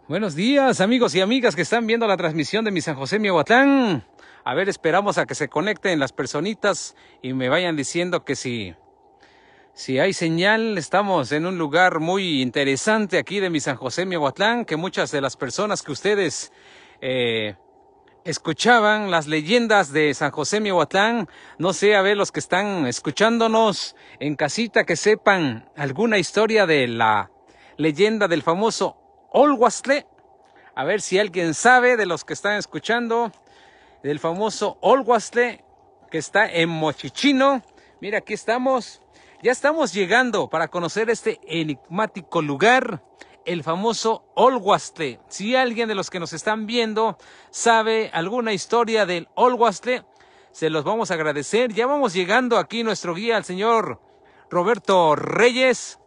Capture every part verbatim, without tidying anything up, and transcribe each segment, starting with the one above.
Buenos días, amigos y amigas que están viendo la transmisión de mi San José Miahuatlán. A ver, esperamos a que se conecten las personitas y me vayan diciendo que si, si hay señal. Estamos en un lugar muy interesante aquí de mi San José Miahuatlán, que muchas de las personas que ustedes eh, escuchaban, las leyendas de San José Miahuatlán, no sé, a ver, los que están escuchándonos en casita, que sepan alguna historia de la leyenda del famoso Olhuastle. A ver si alguien sabe de los que están escuchando del famoso Olhuastle, que está en Mochichino. Mira, aquí estamos. Ya estamos llegando para conocer este enigmático lugar, el famoso Olhuastle. Si alguien de los que nos están viendo sabe alguna historia del Olhuastle, se los vamos a agradecer. Ya vamos llegando aquí nuestro guía, el señor Roberto Reyes.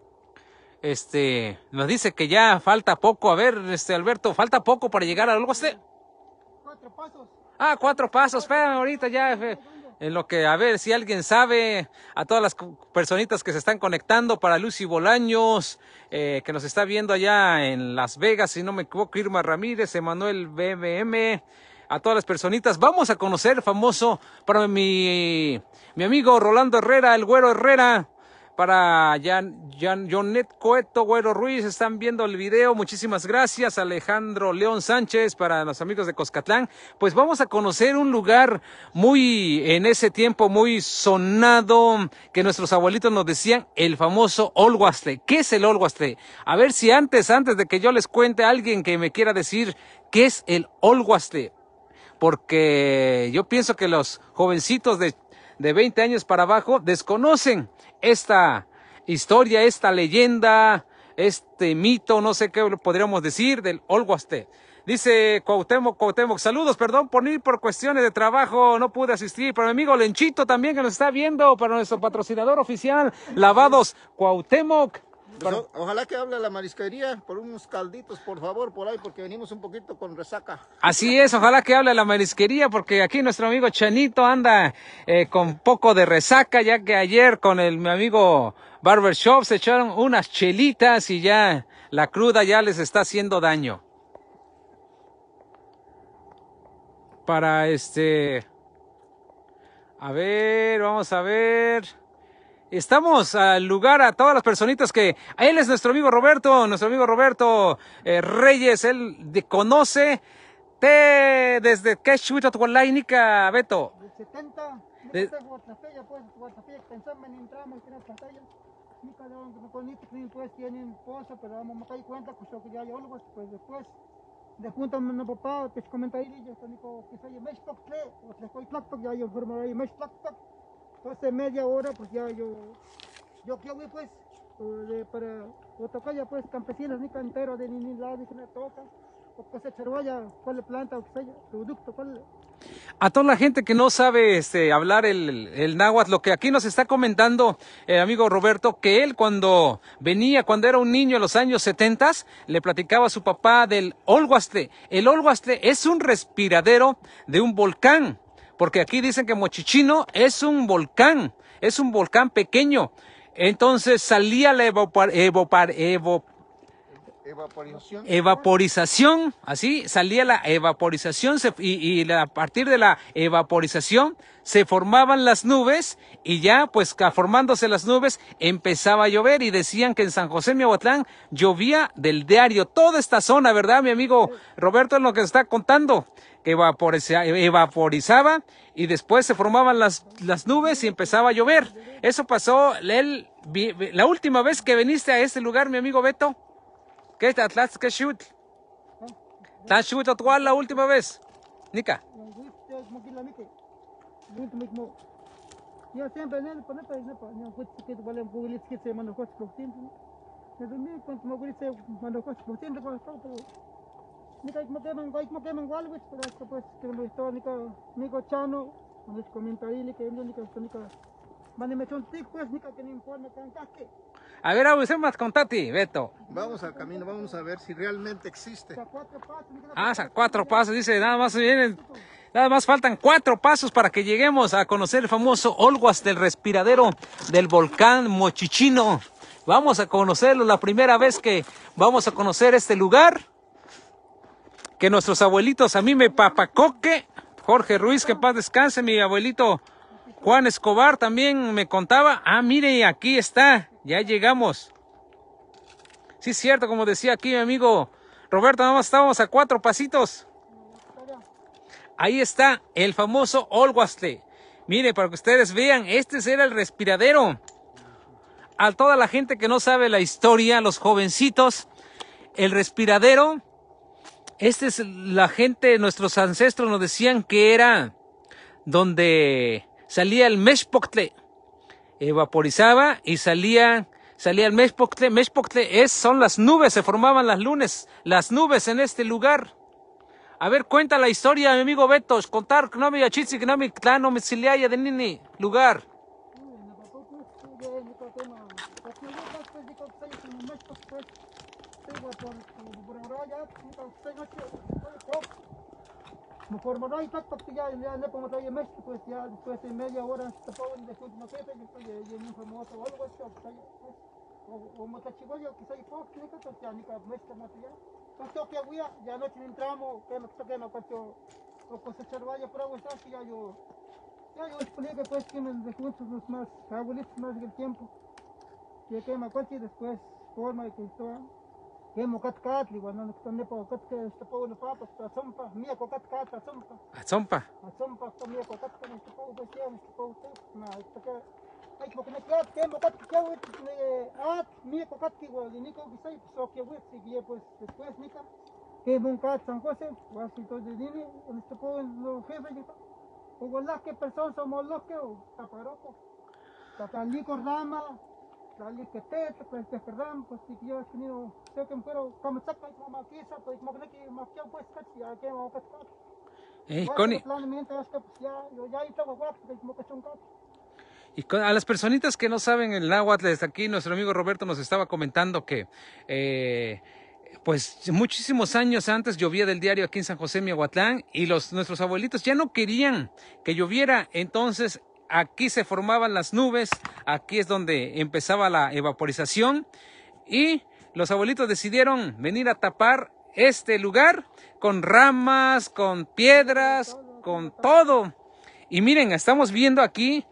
Este, nos dice que ya falta poco. A ver, este, Alberto, falta poco para llegar a Olhuastle. Cuatro pasos. Ah, cuatro pasos. Espera, ahorita ya, en lo que, a ver, si alguien sabe, a todas las personitas que se están conectando, para Lucy Bolaños, eh, que nos está viendo allá en Las Vegas, si no me equivoco, Irma Ramírez, Emanuel B M M, a todas las personitas. Vamos a conocer famoso para mi, mi amigo Rolando Herrera, el Güero Herrera. Para Jan, Jan, Jonet Coeto, Güero Ruiz, están viendo el video. Muchísimas gracias. Alejandro León Sánchez, para los amigos de Coscatlán. Pues vamos a conocer un lugar muy, en ese tiempo, muy sonado, que nuestros abuelitos nos decían, el famoso Olhuastle. ¿Qué es el Olhuastle? A ver si antes, antes de que yo les cuente, alguien que me quiera decir qué es el Olhuastle. Porque yo pienso que los jovencitos de, de veinte años para abajo desconocen esta historia, esta leyenda, este mito, no sé qué podríamos decir, del Olhuastle. Dice Cuauhtémoc, Cuauhtémoc, saludos, perdón por ir por cuestiones de trabajo, no pude asistir. Para mi amigo Lenchito también, que nos está viendo, para nuestro patrocinador oficial, Lavados Cuauhtémoc. Pues, o, ojalá que hable la marisquería por unos calditos, por favor, por ahí, porque venimos un poquito con resaca. Así es, ojalá que hable la marisquería, porque aquí nuestro amigo Chanito anda eh, con poco de resaca, ya que ayer con el mi amigo Barbershop se echaron unas chelitas y ya la cruda ya les está haciendo daño. Para este... A ver, vamos a ver... Estamos al lugar, a todas las personitas que... Él es nuestro amigo Roberto, nuestro amigo Roberto eh, Reyes, él de, conoce te, desde que Chuitothualainica, Beto. Del setenta, De... no sé, Guatapella, pues, Guatapella, pensamos en entramos en la pantalla. Ni cada uno con esto, pues, tienen pozo, pero vamos a caer cuenta, pues, que ya hay algo, pues, después, de junto a mi papá, que es comentario, yo estoy que soy el mes toque, o sea, estoy plato, ya yo formo ahí, mes plato. Entonces media hora pues ya yo yo quiero pues eh, para Otacaya pues campesinos ni cantero de ni lado ni se toca o cosechar vaya cuál planta o qué sea producto cuál. A toda la gente que no sabe este, hablar el, el náhuatl, lo que aquí nos está comentando el amigo Roberto, que él cuando venía, cuando era un niño en los años setentas, le platicaba a su papá del Olhuastle. El Olhuastle es un respiradero de un volcán. Porque aquí dicen que Mochichino es un volcán, es un volcán pequeño. Entonces salía la evapor, evapor, evapor, Evaporización. Evaporización, así, salía la evaporización se, y, y a partir de la evaporización se formaban las nubes y ya pues formándose las nubes empezaba a llover y decían que en San José Miahuatlán llovía del diario. Toda esta zona, ¿verdad, mi amigo Roberto? Es lo que está contando, que evaporiza, evaporizaba y después se formaban las, las nubes y empezaba a llover. Eso pasó él, la última vez que viniste a este lugar, mi amigo Beto. ¿Qué es Atlas? ¿Qué shoot? ¿Tan shoot actual la última vez? Nica. Yo siempre en el planeta y no pues no fue que te vale un poco que se mandó cosas por tiempo. Desde mí cuando me voy se mandó cosas por tiempo con todo. Nica como que me voy como que me voy algo pero esto pues que me estoy nica amigo Chano con los comentarios que nica nica nica mande me son tic pues nica que no importa cantaste. A ver, a más contati, Beto. Vamos al camino, vamos a ver si realmente existe. Ah, a cuatro pasos, dice, nada más vienen, nada más faltan cuatro pasos para que lleguemos a conocer el famoso Olhuastle, del respiradero del volcán Mochichino. Vamos a conocerlo, la primera vez que vamos a conocer este lugar. que nuestros abuelitos, a mí me papacoque, Jorge Ruiz, que en paz descanse, mi abuelito Juan Escobar también me contaba. Ah, mire, aquí está, ya llegamos. Sí, es cierto, como decía aquí mi amigo Roberto, nada más estábamos a cuatro pasitos. Ahí está el famoso Olguastle. Mire, para que ustedes vean, este era el respiradero. A toda la gente que no sabe la historia, los jovencitos, el respiradero, este es la gente, nuestros ancestros nos decían que era donde salía el meshpoctle, evaporizaba y salía, salía el meshpoctle. Meshpoctle es, son las nubes, se formaban las lunes, las nubes en este lugar. A ver, cuenta la historia, mi amigo Beto, contar que no me achitzi, que no me clano, me siliaya de nini lugar. Mejor no, y porque ya ya le pongo todavía mes, pues ya después de media hora te pongo de después no sé, después de de un famoso o algo así, o o motachigoyo que soy poco, que pues ya ni cada mes como ya. Entonces que voy ya noche entramos, que no que no cuento o cosechar vaya por agua está ya yo ya yo expliqué pues que me de juntos los más abuelitos más del tiempo. Que que me cuento y después forma de que esto que mo kat kat igual no que ne po kat que este po no papa sta sompa mía ko kat kat sompa Zompa. a sompa ko mía ko kat que este po pues ya este po na este que ay mo que ne kat que mo kat que wit ne at mía ko kat que igual ni ko sai so que wit si pues después nica que mon kat san José o así todo de dini este po no jefe de o wala que persona somos los que o taparoco tatalico rama Dali que te, pues te perdón, pues si yo he tenido, sé que pero como saca y como aquí esa, pues como que más que pues casi ya que vamos a cascar. Eh, Bueno, Connie, planamente hasta pues ya, yo ya ahí tengo guapo, pues como que son casi. y con- a las personitas que no saben el náhuatl, desde aquí nuestro amigo Roberto nos estaba comentando que eh, pues muchísimos años antes llovía del diario aquí en San José Miahuatlán y los nuestros abuelitos ya no querían que lloviera, entonces aquí se formaban las nubes, aquí es donde empezaba la evaporización y los abuelitos decidieron venir a tapar este lugar con ramas, con piedras, con todo. Y miren, estamos viendo aquí,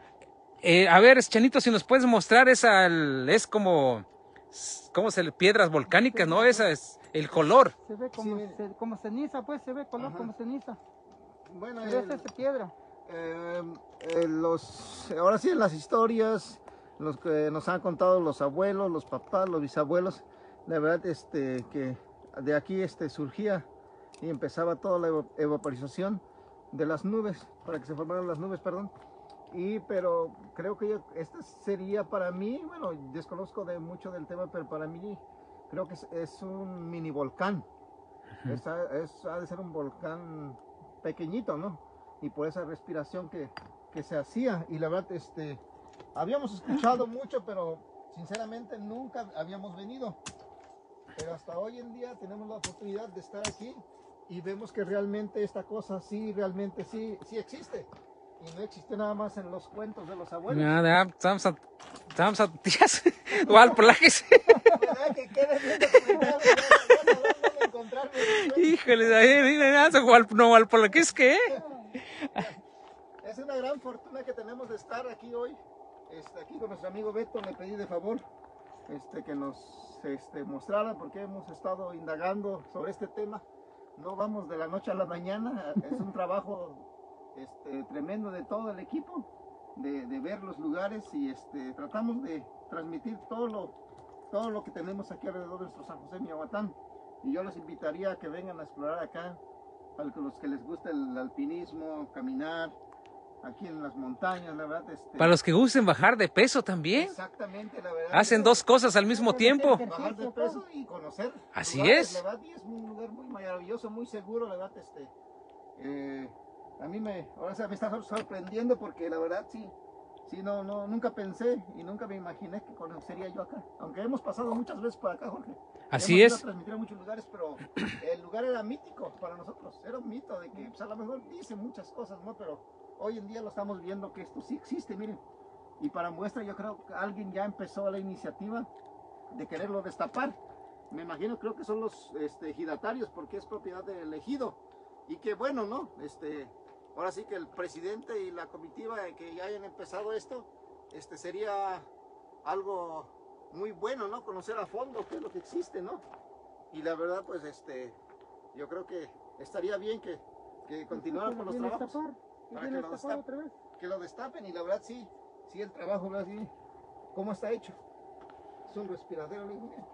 eh, a ver, Chanito, si nos puedes mostrar esa, el- es como, ¿cómo se le? Piedras volcánicas, ¿no? Esa es el color. Se ve como, Sí, se, como ceniza, pues se ve color ajá. como ceniza. Bueno, Pero el- esa es piedra. eh, eh, los, ahora sí en las historias, los que nos han contado los abuelos, los papás, los bisabuelos, la verdad este, que de aquí este, surgía y empezaba toda la evo- evaporización de las nubes, para que se formaran las nubes, perdón. Y pero creo que yo- esta sería para mí, bueno, desconozco de mucho del tema, pero para mí creo que es, es un mini volcán. Es, ha- es- ha de ser un volcán pequeñito, ¿no? Y por esa respiración que, que se hacía. Y la verdad, este, habíamos escuchado mucho, pero sinceramente nunca habíamos venido. Pero hasta hoy en día tenemos la oportunidad de estar aquí y vemos que realmente esta cosa sí, realmente sí, sí existe. Y no existe nada más en los cuentos de los abuelos. Nada, estamos a, estamos a tías, igual por la que se- ¿Verdad que quede bien documentado? Ya, ya sabrán dónde encontrarme después. Híjole, ahí, mira, nada, igual, no, igual por la que es que, Es una gran fortuna que tenemos de estar aquí hoy. Este, aquí con nuestro amigo Beto le pedí de favor este, que nos este, mostrara porque hemos estado indagando sobre este tema. No vamos de la noche a la mañana, es un trabajo este, tremendo de todo el equipo, de, de ver los lugares y este, tratamos de transmitir todo lo, todo lo que tenemos aquí alrededor de nuestro San José Miahuatlán. Y yo los invitaría a que vengan a explorar acá, para los que les gusta el alpinismo, caminar aquí en las montañas, la verdad. Este, para los que gusten bajar de peso también, exactamente, la verdad. hacen dos cosas al mismo tiempo. Bajar de peso y conocer. Así lugares, es. La verdad, y es un lugar muy maravilloso, muy seguro, la verdad. Este, eh, a mí me, ahora se me está sorprendiendo porque la verdad sí, sí, no, no, nunca pensé y nunca me imaginé que conocería yo acá. Aunque hemos pasado muchas veces por acá, Jorge. Así hemos ido es. a transmitir a muchos lugares, pero el lugar era mítico para nosotros. Era un mito de que pues, a lo mejor dice muchas cosas, ¿no? Pero hoy en día lo estamos viendo que esto sí existe, miren. Y para muestra yo creo que alguien ya empezó la iniciativa de quererlo destapar. me imagino, creo que son los este, ejidatarios, porque es propiedad del ejido. Y que bueno, ¿no? Este, ahora sí que el presidente y la comitiva que ya hayan empezado esto, este, sería algo muy bueno, ¿no? Conocer a fondo qué es lo que existe, ¿no? Y la verdad, pues, este, yo creo que estaría bien que, que continuaran con los trabajos. Para que lo, destapen, que lo destapen, y la verdad sí, sí el trabajo, ¿verdad? Sí, cómo está hecho. Es un respiradero, miren.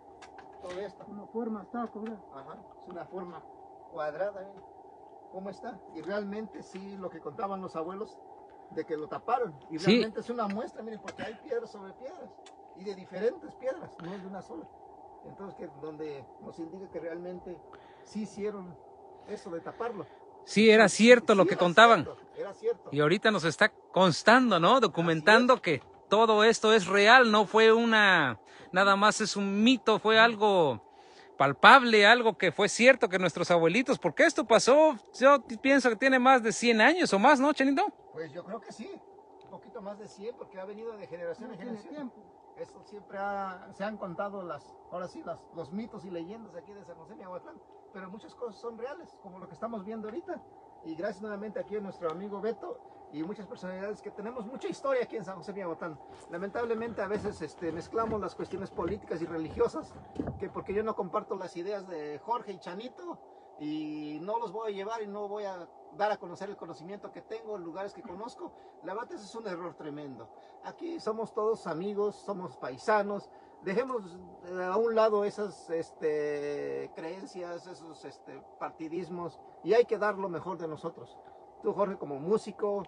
Todo esto. Una forma está, ¿verdad? Ajá, es una forma cuadrada, miren. ¿Cómo está? Y realmente sí, lo que contaban los abuelos, de que lo taparon. Y realmente sí. Es una muestra, miren, porque hay piedras sobre piedras. Y de diferentes piedras, no es de una sola. Entonces, que donde nos indica que realmente sí hicieron eso de taparlo. Sí, era cierto lo que contaban. Cierto, era cierto. Y ahorita nos está constando, ¿no? Documentando que todo esto es real, no fue una, nada más es un mito, fue algo palpable, algo que fue cierto que nuestros abuelitos, porque esto pasó, yo pienso que tiene más de cien años o más, ¿no, Chanito? Pues yo creo que sí, un poquito más de cien, porque ha venido de generación en generación. Eso siempre ha, se han contado las, ahora sí, las, los mitos y leyendas aquí de San José Miahuatlán, pero muchas cosas son reales, como lo que estamos viendo ahorita. Y gracias nuevamente aquí a nuestro amigo Beto y muchas personalidades que tenemos mucha historia aquí en San José Miahuatlán. Lamentablemente a veces este, mezclamos las cuestiones políticas y religiosas, que porque yo no comparto las ideas de Jorge y Chanito, y no los voy a llevar y no voy a dar a conocer el conocimiento que tengo, en lugares que conozco. La verdad es un error tremendo. Aquí somos todos amigos, somos paisanos. Dejemos a un lado esas este, creencias, esos este, partidismos, y hay que dar lo mejor de nosotros. Tú, Jorge, como músico,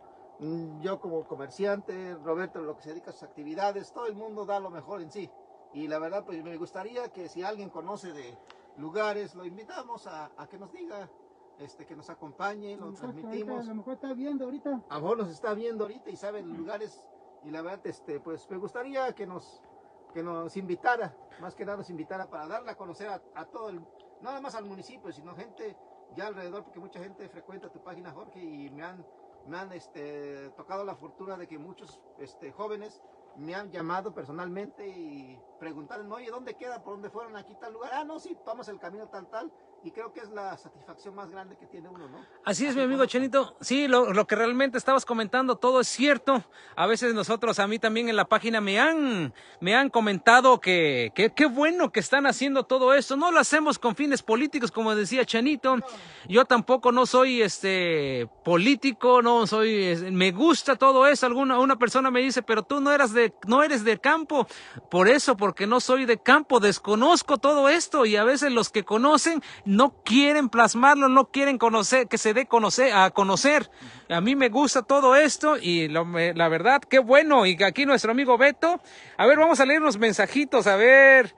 yo como comerciante, Roberto, lo que se dedica a sus actividades, todo el mundo da lo mejor en sí. Y la verdad, pues me gustaría que si alguien conoce de lugares, lo invitamos a, a que nos diga, este, que nos acompañe, lo transmitimos. A lo mejor está viendo ahorita. A lo mejor nos está viendo ahorita y sabe lugares, y la verdad, este, pues me gustaría que nos, que nos invitara, más que nada nos invitara para darle a conocer a, a todo el, nada más al municipio, sino gente ya alrededor, porque mucha gente frecuenta tu página, Jorge, y me han, me han este, tocado la fortuna de que muchos este, jóvenes me han llamado personalmente y preguntaron, oye, ¿dónde queda? ¿Por dónde fueron? Aquí tal lugar. Ah, no, sí, tomamos el camino tal, tal. Y creo que es la satisfacción más grande que tiene uno, ¿no? Así es, mi amigo Chanito. Sí, lo, lo que realmente estabas comentando, todo es cierto. A veces nosotros, a mí también en la página me han, me han comentado que qué que bueno que están haciendo todo esto. No lo hacemos con fines políticos, como decía Chanito. Yo tampoco no soy este político, no soy, me gusta todo eso. Alguna una persona me dice, pero tú no eras de, no eres de campo. Por eso, porque no soy de campo, desconozco todo esto, y a veces los que conocen no quieren plasmarlo, no quieren conocer, que se dé conocer, a conocer. A mí me gusta todo esto y lo, me, la verdad, qué bueno. Y aquí nuestro amigo Beto, a ver, vamos a leer unos mensajitos, a ver,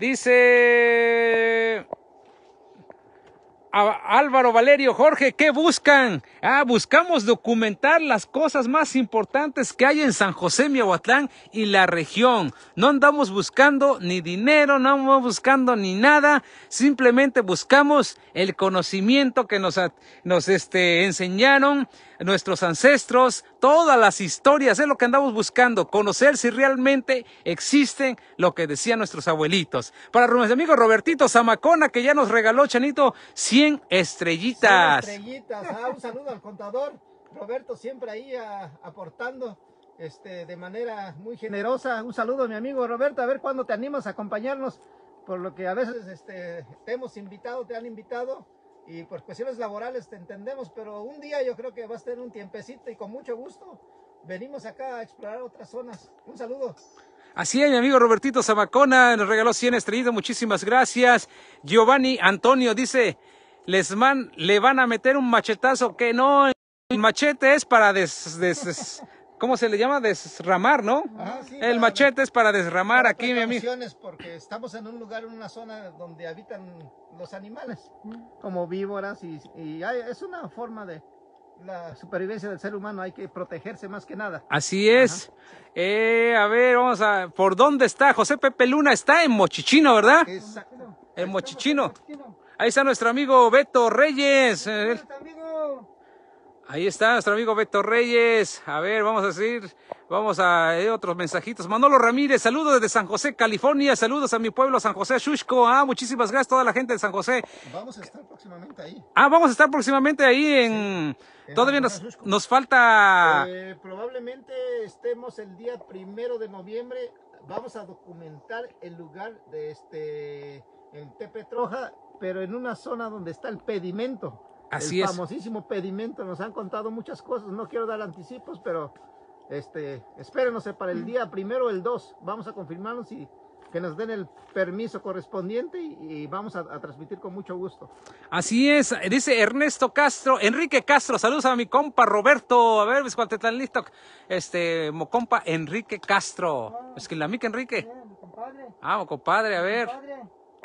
dice Álvaro Valerio, Jorge, ¿qué buscan? Ah, buscamos documentar las cosas más importantes que hay en San José Miahuatlán y la región. No andamos buscando ni dinero, no andamos buscando ni nada, simplemente buscamos el conocimiento que nos, nos este, enseñaron nuestros ancestros, todas las historias, es lo que andamos buscando, conocer si realmente existen lo que decían nuestros abuelitos. Para nuestro amigo Robertito Zamacona, que ya nos regaló, Chanito, cien estrellitas. cien estrellitas, ah, un saludo al contador, Roberto, siempre ahí a, aportando este, de manera muy generosa. Un saludo a mi amigo Roberto, a ver cuándo te animas a acompañarnos, por lo que a veces este, te hemos invitado, te han invitado, y por cuestiones laborales te entendemos, pero un día yo creo que vas a tener un tiempecito y con mucho gusto venimos acá a explorar otras zonas. Un saludo. Así es, mi amigo Robertito Zamacona nos regaló cien estrellitas, muchísimas gracias. Giovanni Antonio dice, les man, le van a meter un machetazo, que no, el machete es para des, des, des ¿cómo se le llama? Desramar, ¿no? Ajá, sí, el machete es para desramar, para aquí, mi amigo. Porque estamos en un lugar, en una zona donde habitan los animales, como víboras, y, y hay, es una forma de la supervivencia del ser humano, hay que protegerse más que nada. Así es. Eh, a ver, vamos a... ¿Por dónde está? José Pepe Luna está en Mochichino, ¿verdad? Exacto. En Mochichino. Ahí está nuestro amigo Beto Reyes. Amigo. Ahí está nuestro amigo Beto Reyes. A ver, vamos a decir, vamos a eh, otros mensajitos. Manolo Ramírez, saludos desde San José, California. Saludos a mi pueblo, San José, Xuxco. Ah, muchísimas gracias a toda la gente de San José. Vamos a estar próximamente ahí. Ah, vamos a estar próximamente ahí en... Sí, Todavía nos, nos falta... Eh, probablemente estemos el día primero de noviembre. Vamos a documentar el lugar de este... en Tepetroja, pero en una zona donde está el pedimento. Así el es. famosísimo pedimento. Nos han contado muchas cosas, no quiero dar anticipos, pero este, espérenos para el día primero o el dos. Vamos a confirmarnos y que nos den el permiso correspondiente y, y vamos a, a transmitir con mucho gusto. Así es, dice Ernesto Castro, Enrique Castro, saludos a mi compa Roberto, a ver, pues cuando están listo, este, mo compa Enrique Castro, es que la mica Enrique. Eh, mi compadre. Ah, mo compadre, a ver, Compadre.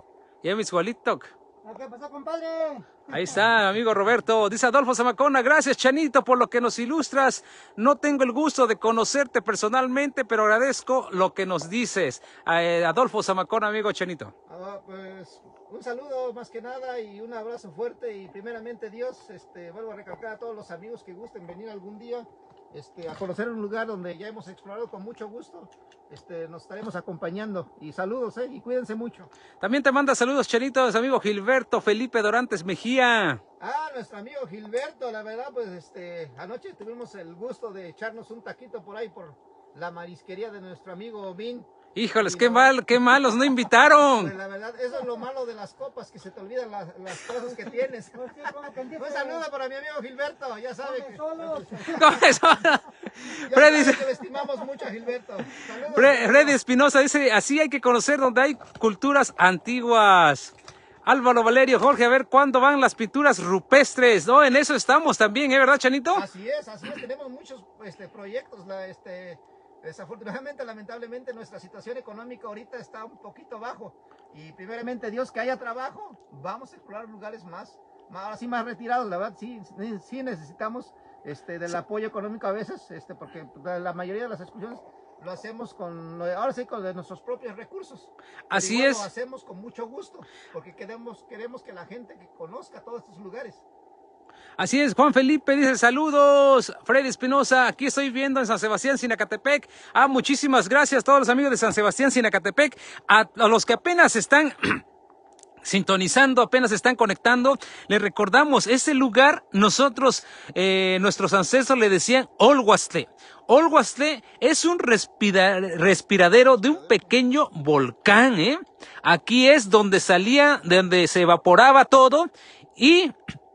ya mi igualito. ¿Qué pasó, compadre? Ahí está, amigo Roberto. Dice Adolfo Zamacona, gracias Chanito por lo que nos ilustras. No tengo el gusto de conocerte personalmente, pero agradezco lo que nos dices. Eh, Adolfo Zamacona, amigo Chanito. Ah, pues un saludo más que nada y un abrazo fuerte y primeramente Dios, este, vuelvo a recalcar a todos los amigos que gusten venir algún día este, a conocer un lugar donde ya hemos explorado con mucho gusto. Este, nos estaremos acompañando y saludos, eh, y cuídense mucho. También te manda saludos Chanito, amigo Gilberto Felipe Dorantes Mejía. Ah, nuestro amigo Gilberto, la verdad, pues este, anoche tuvimos el gusto de echarnos un taquito por ahí por la marisquería de nuestro amigo Min. Híjoles, Y qué no, mal, qué malos, no invitaron. Pues la verdad, eso es lo malo de las copas, que se te olvidan las, las cosas que tienes. Pues sí, como que dice, Un saludo para mi amigo Gilberto, ya sabe come que, solos. ¿Cómo es? ya Freddy, sabe que le estimamos mucho a Gilberto. Saludos. Fre- Freddy Espinosa dice, así hay que conocer donde hay culturas antiguas. Álvaro Valerio, Jorge, a ver cuándo van las pinturas rupestres. No, en eso estamos también, ¿eh? ¿Verdad, Chanito? Así es, así es, tenemos muchos este, proyectos, la, este, desafortunadamente, lamentablemente, nuestra situación económica ahorita está un poquito bajo y primeramente Dios que haya trabajo, vamos a explorar lugares más, más ahora sí más retirados, la verdad, sí, sí necesitamos este, del apoyo económico a veces, este, porque la mayoría de las excursiones lo hacemos con, ahora sí, con de nuestros propios recursos. Así igual es. Lo hacemos con mucho gusto, porque queremos, queremos que la gente que conozca todos estos lugares. Así es, Juan Felipe dice saludos, Freddy Espinosa, aquí estoy viendo en San Sebastián, Sinacatepec. Ah, muchísimas gracias a todos los amigos de San Sebastián, Sinacatepec, a, a los que apenas están sintonizando, apenas están conectando, les recordamos, ese lugar, nosotros, eh, nuestros ancestros le decían Olhuastle. Olhuastle es un respira, respiradero de un pequeño volcán, ¿eh? Aquí es donde salía, donde se evaporaba todo y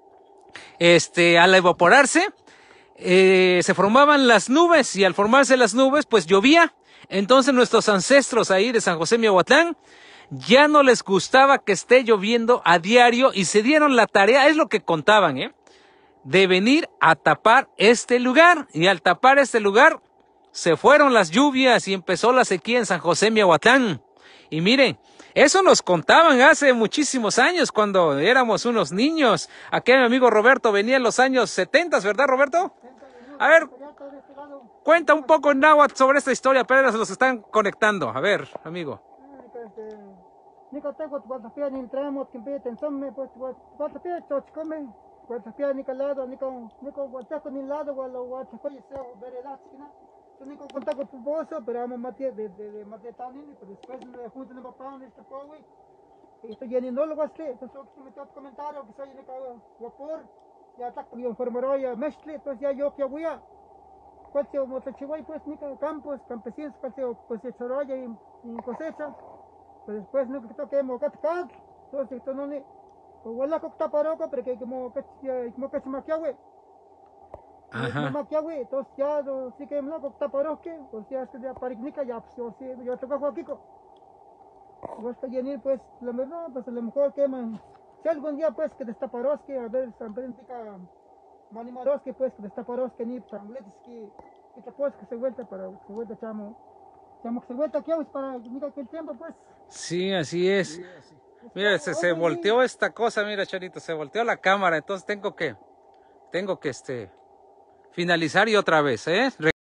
este, al evaporarse, eh, se formaban las nubes y al formarse las nubes, pues llovía. Entonces nuestros ancestros ahí de San José Miahuatlán ya no les gustaba que esté lloviendo a diario y se dieron la tarea, es lo que contaban, ¿eh? de venir a tapar este lugar. Y al tapar este lugar, se fueron las lluvias y empezó la sequía en San José Miahuatlán. Y miren, eso nos contaban hace muchísimos años, cuando éramos unos niños. Aquí mi amigo Roberto venía en los años setenta, ¿verdad, Roberto? A ver, cuenta un poco en náhuatl sobre esta historia, apenas los están conectando. A ver, amigo. Nico tengo guatapia ni entramos que empieza en somme pues guatapia chochcome guatapia ni calado nico nico guataco ni lado wala guataco y se ver el asquina so nico guataco puboso pero vamos mate de de de mate tanini pero después me junto en papá en este powi y estoy llenando lo guaste entonces que me todo comentario que soy nico guapor ya está con enfermero ya mezcle pues ya yo que voy a cuál se motochihuay pues nico campos campesinos cuál se pues se choroya y cosecha. Pues después no que toque mo kat kat so si to no ni wala ko ta paro ko pero que mo kat mo kat makiawe Ajá. makiawe entonces ya do si que mo ko ta paro que pues ya este ya pariknika ya pues si yo toco ko aquí ko pues que yenir pues lo mejor pues a lo mejor que man si algún día pues que destaparos que a ver sampentica manimaros que pues que destaparos que ni tambletis que que te pues que se vuelta para se vuelta chamo chamo que se vuelta aquí para mira que el tiempo pues. Sí, así es. Mira, se, se volteó esta cosa, mira, Charito, se volteó la cámara, entonces tengo que, tengo que, este, finalizar y otra vez, ¿eh?